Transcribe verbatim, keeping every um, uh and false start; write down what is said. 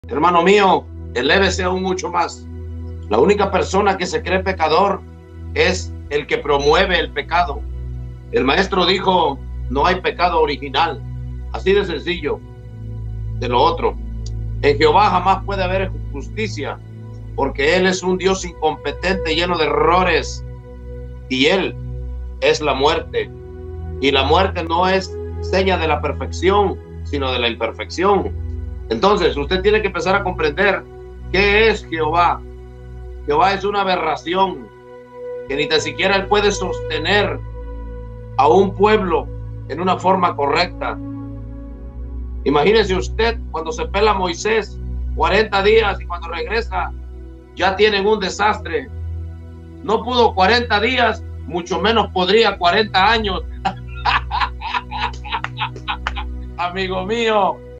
Hermano mío, elévese aún mucho más. La única persona que se cree pecador es el que promueve el pecado. El maestro dijo, no hay pecado original. Así de sencillo. De lo otro, en Jehová jamás puede haber justicia, porque Él es un Dios incompetente, lleno de errores, y Él es la muerte. Y la muerte no es seña de la perfección, sino de la imperfección. Entonces, usted tiene que empezar a comprender qué es Jehová. Jehová es una aberración, que ni tan siquiera Él puede sostener a un pueblo en una forma correcta. Imagínese usted cuando se pela Moisés cuarenta días y cuando regresa ya tienen un desastre. No pudo cuarenta días, mucho menos podría cuarenta años. Amigo mío,